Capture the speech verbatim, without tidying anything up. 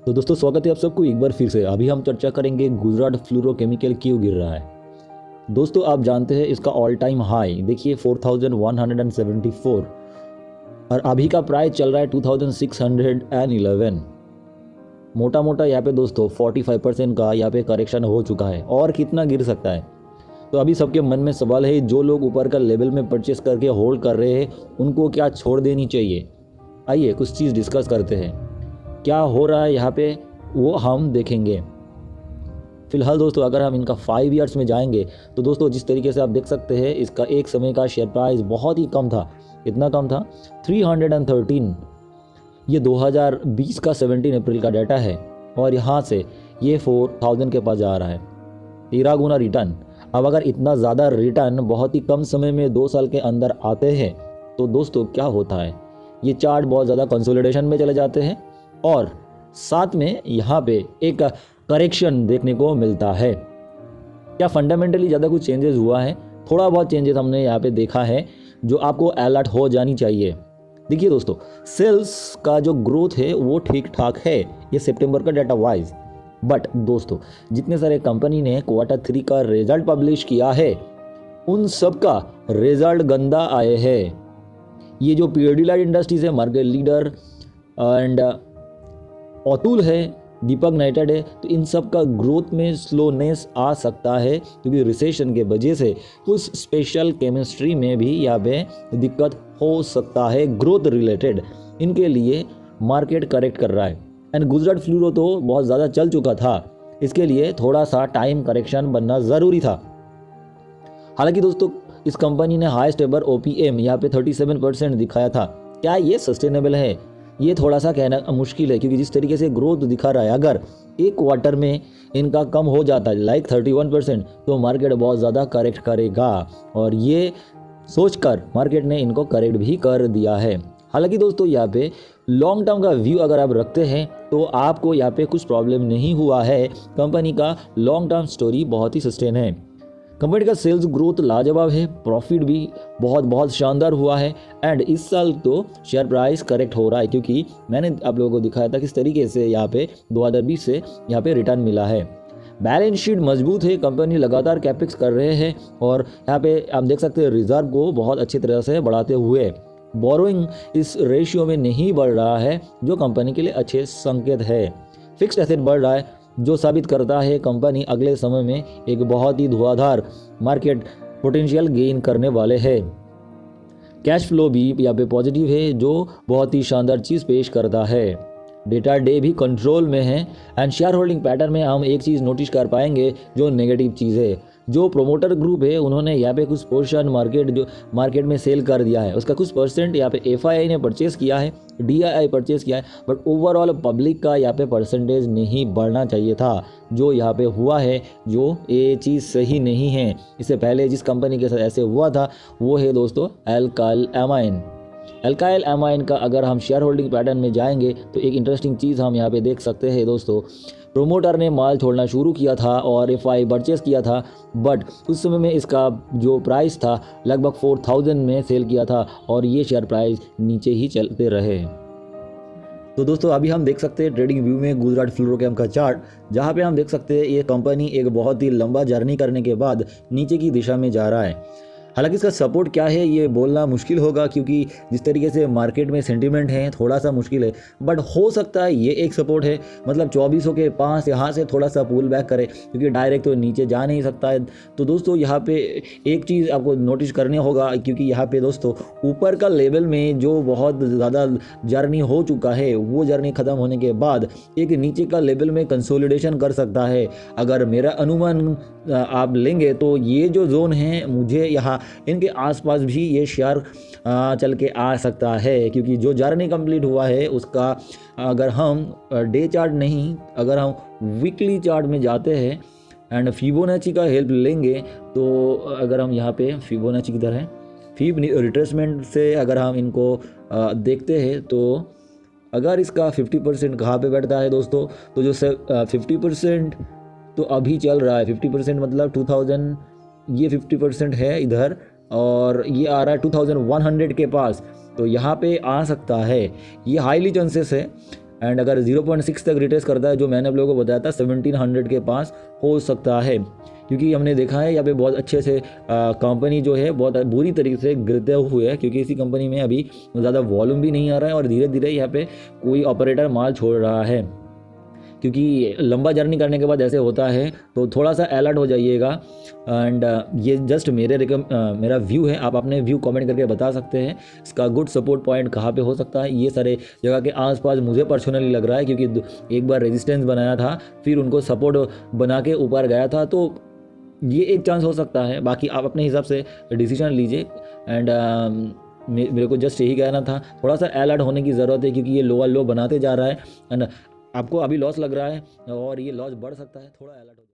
तो दोस्तों स्वागत है आप सबको एक बार फिर से। अभी हम चर्चा करेंगे गुजरात फ्लोरोकेमिकल क्यों गिर रहा है। दोस्तों आप जानते हैं इसका ऑल टाइम हाई देखिए four thousand one hundred seventy four और अभी का प्राइस चल रहा है two thousand six hundred eleven. मोटा मोटा यहाँ पे दोस्तों फोर्टी फाइव परसेंट का यहाँ पे करेक्शन हो चुका है और कितना गिर सकता है। तो अभी सबके मन में सवाल है, जो लोग ऊपर का लेवल में परचेस करके होल्ड कर रहे हैं उनको क्या छोड़ देनी चाहिए। आइए कुछ चीज़ डिस्कस करते हैं, क्या हो रहा है यहाँ पे वो हम देखेंगे। फिलहाल दोस्तों अगर हम इनका फाइव इयर्स में जाएंगे तो दोस्तों जिस तरीके से आप देख सकते हैं इसका एक समय का शेयर प्राइस बहुत ही कम था। इतना कम था थ्री हंड्रेड थर्टीन। ये दो हज़ार बीस का सत्रह अप्रैल का डाटा है और यहाँ से ये फोर थाउजेंड के पास जा रहा है, तेरह गुना रिटर्न। अब अगर इतना ज़्यादा रिटर्न बहुत ही कम समय में दो साल के अंदर आते हैं तो दोस्तों क्या होता है, ये चार्ट बहुत ज़्यादा कंसोलिडेशन में चले जाते हैं और साथ में यहाँ पे एक करेक्शन देखने को मिलता है। क्या फंडामेंटली ज़्यादा कुछ चेंजेस हुआ है? थोड़ा बहुत चेंजेस हमने यहाँ पे देखा है जो आपको अलर्ट हो जानी चाहिए। देखिए दोस्तों सेल्स का जो ग्रोथ है वो ठीक ठाक है, ये सितंबर का डाटा वाइज। बट दोस्तों जितने सारे कंपनी ने क्वार्टर थ्री का रिजल्ट पब्लिश किया है उन सब का रिजल्ट गंदा आए हैं। ये जो पीडिलाइट इंडस्ट्रीज है, मार्केट लीडर एंड अतुल है, दीपक नाइटेड है, तो इन सब का ग्रोथ में स्लोनेस आ सकता है क्योंकि रिसेशन के वजह से कुछ स्पेशल केमिस्ट्री में भी यहाँ पे दिक्कत हो सकता है ग्रोथ रिलेटेड। इनके लिए मार्केट करेक्ट कर रहा है एंड गुजरात फ्लूरो तो बहुत ज़्यादा चल चुका था, इसके लिए थोड़ा सा टाइम करेक्शन बनना ज़रूरी था। हालांकि दोस्तों इस कंपनी ने हाईएस्ट एवर ओपीएम यहाँ पे थर्टी सेवन परसेंट दिखाया था। क्या ये सस्टेनेबल है? ये थोड़ा सा कहना मुश्किल है क्योंकि जिस तरीके से ग्रोथ दिखा रहा है, अगर एक क्वार्टर में इनका कम हो जाता है लाइक थर्टी वन परसेंट तो मार्केट बहुत ज़्यादा करेक्ट करेगा और ये सोचकर मार्केट ने इनको करेक्ट भी कर दिया है। हालांकि दोस्तों यहाँ पे लॉन्ग टर्म का व्यू अगर आप रखते हैं तो आपको यहाँ पे कुछ प्रॉब्लम नहीं हुआ है। कंपनी का लॉन्ग टर्म स्टोरी बहुत ही सस्टेन है। कंपनी का सेल्स ग्रोथ लाजवाब है, प्रॉफिट भी बहुत बहुत शानदार हुआ है एंड इस साल तो शेयर प्राइस करेक्ट हो रहा है क्योंकि मैंने आप लोगों को दिखाया था किस तरीके से यहाँ पे दो हज़ार बीस से यहाँ पे रिटर्न मिला है। बैलेंस शीट मजबूत है, कंपनी लगातार कैपेक्स कर रहे हैं और यहाँ पे आप देख सकते हैं रिजर्व को बहुत अच्छी तरह से बढ़ाते हुए। बोरोइंग इस रेशियो में नहीं बढ़ रहा है जो कंपनी के लिए अच्छे संकेत है। फिक्स्ड एसेट बढ़ रहा है जो साबित करता है कंपनी अगले समय में एक बहुत ही धुआंधार मार्केट पोटेंशियल गेन करने वाले हैं। कैश फ्लो भी यहाँ पे पॉजिटिव है जो बहुत ही शानदार चीज़ पेश करता है। डेटा डे भी कंट्रोल में है एंड शेयर होल्डिंग पैटर्न में हम एक चीज़ नोटिस कर पाएंगे जो नेगेटिव चीज़ है। जो प्रोमोटर ग्रुप है उन्होंने यहाँ पे कुछ पोर्शन मार्केट जो मार्केट में सेल कर दिया है, उसका कुछ परसेंट यहाँ पे एफआईआई ने परचेस किया है, डीआईआई परचेस किया है, बट ओवरऑल पब्लिक का यहाँ पे परसेंटेज नहीं बढ़ना चाहिए था जो यहाँ पे हुआ है, जो ये चीज़ सही नहीं है। इससे पहले जिस कंपनी के साथ ऐसे हुआ था वो है दोस्तों अल्काइल एमाइन। अल्काइल एमाइन का अगर हम शेयर होल्डिंग पैटर्न में जाएंगे तो एक इंटरेस्टिंग चीज़ हम यहाँ पे देख सकते हैं दोस्तों। प्रोमोटर ने माल छोड़ना शुरू किया था और एफ आई परचेस किया था, बट उस समय में इसका जो प्राइस था लगभग फोर थाउजेंड में सेल किया था और ये शेयर प्राइस नीचे ही चलते रहे। तो दोस्तों अभी हम देख सकते हैं ट्रेडिंग व्यू में गुजरात फ्लोरोकेम का चार्ट, जहाँ पे हम देख सकते हैं ये कंपनी एक बहुत ही लंबा जर्नी करने के बाद नीचे की दिशा में जा रहा है। हालांकि इसका सपोर्ट क्या है ये बोलना मुश्किल होगा क्योंकि जिस तरीके से मार्केट में सेंटीमेंट है थोड़ा सा मुश्किल है, बट हो सकता है ये एक सपोर्ट है। मतलब चौबीसों के पास यहाँ से थोड़ा सा पुल बैक करे क्योंकि डायरेक्ट तो नीचे जा नहीं सकता है। तो दोस्तों यहाँ पे एक चीज़ आपको नोटिस करने होगा क्योंकि यहाँ पे दोस्तों ऊपर का लेवल में जो बहुत ज़्यादा जर्नी हो चुका है वो जर्नी ख़त्म होने के बाद एक नीचे का लेवल में कंसोलिडेशन कर सकता है। अगर मेरा अनुमान आप लेंगे तो ये जो जोन है मुझे यहाँ इनके आसपास भी ये शेयर चल के आ सकता है क्योंकि जो जर्नी कंप्लीट हुआ है उसका अगर हम डे चार्ट नहीं अगर हम वीकली चार्ट में जाते हैं एंड फिबोनाची का हेल्प लेंगे तो अगर हम यहाँ पे फिबोनाची किधर है, फीब रिट्रेसमेंट से अगर हम इनको देखते हैं तो अगर इसका फिफ्टी परसेंट कहाँ पर बैठता है दोस्तों, तो जो फिफ्टी परसेंट तो अभी चल रहा है, फिफ्टी परसेंट मतलब टू थाउजेंड, ये फिफ्टी परसेंट है इधर और ये आ रहा है टू थाउजेंड वन हंड्रेड के पास, तो यहाँ पे आ सकता है। ये हाईली चांसेस है एंड अगर ज़ीरो पॉइंट सिक्स तक रिट्रेस करता है, जो मैंने आप लोगों को बताया था सेवनटीन हंड्रेड के पास हो सकता है, क्योंकि हमने देखा है यहाँ पे बहुत अच्छे से कंपनी जो है बहुत बुरी तरीके से गिरते हुए है, क्योंकि इसी कंपनी में अभी ज़्यादा वॉल्यूम भी नहीं आ रहा है और धीरे धीरे यहाँ पे कोई ऑपरेटर माल छोड़ रहा है। क्योंकि लंबा जर्नी करने के बाद ऐसे होता है, तो थोड़ा सा अलर्ट हो जाइएगा। एंड ये जस्ट मेरे रिकम uh, मेरा व्यू है, आप अपने व्यू कमेंट करके बता सकते हैं इसका गुड सपोर्ट पॉइंट कहाँ पे हो सकता है। ये सारे जगह के आसपास मुझे पर्सनली लग रहा है, क्योंकि एक बार रेजिस्टेंस बनाया था, फिर उनको सपोर्ट बना के ऊपर गया था, तो ये एक चांस हो सकता है। बाकी आप अपने हिसाब से डिसीजन लीजिए। एंड मेरे को जस्ट यही कहना था, थोड़ा सा अलर्ट होने की ज़रूरत है, क्योंकि ये लोअर लो बनाते जा रहा है एंड आपको अभी लॉस लग रहा है और ये लॉस बढ़ सकता है, थोड़ा अलर्ट हो।